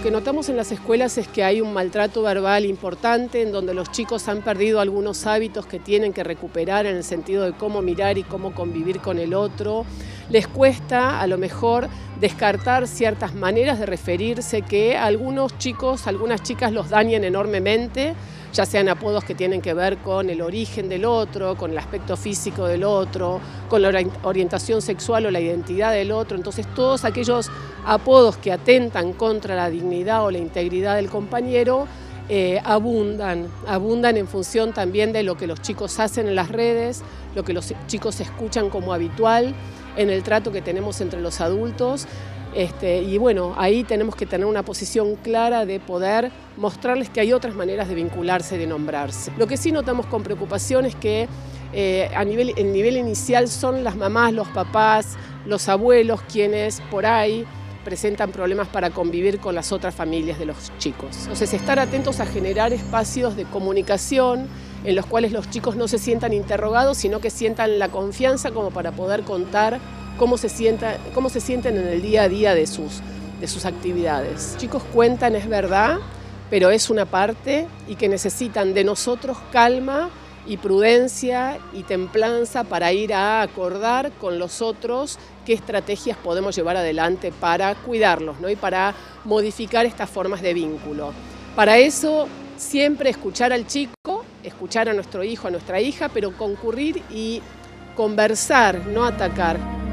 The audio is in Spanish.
que notamos en las escuelas es que hay un maltrato verbal importante, en donde los chicos han perdido algunos hábitos que tienen que recuperar en el sentido de cómo mirar y cómo convivir con el otro. Les cuesta, a lo mejor, descartar ciertas maneras de referirse que a algunos chicos, algunas chicas los dañen enormemente, ya sean apodos que tienen que ver con el origen del otro, con el aspecto físico del otro, con la orientación sexual o la identidad del otro. Entonces, todos aquellos apodos que atentan contra la dignidad o la integridad del compañero abundan en función también de lo que los chicos hacen en las redes, lo que los chicos escuchan como habitual en el trato que tenemos entre los adultos. Y bueno, ahí tenemos que tener una posición clara de poder mostrarles que hay otras maneras de vincularse, de nombrarse. Lo que sí notamos con preocupación es que el nivel inicial son las mamás, los papás, los abuelos quienes por ahí presentan problemas para convivir con las otras familias de los chicos. Entonces, estar atentos a generar espacios de comunicación en los cuales los chicos no se sientan interrogados, sino que sientan la confianza como para poder contar cómo se sienten en el día a día de sus actividades. Los chicos cuentan, es verdad, pero es una parte y que necesitan de nosotros calma y prudencia y templanza para ir a acordar con los otros qué estrategias podemos llevar adelante para cuidarlos, ¿no? Y para modificar estas formas de vínculo. Para eso, siempre escuchar al chico, escuchar a nuestro hijo, a nuestra hija, pero concurrir y conversar, no atacar.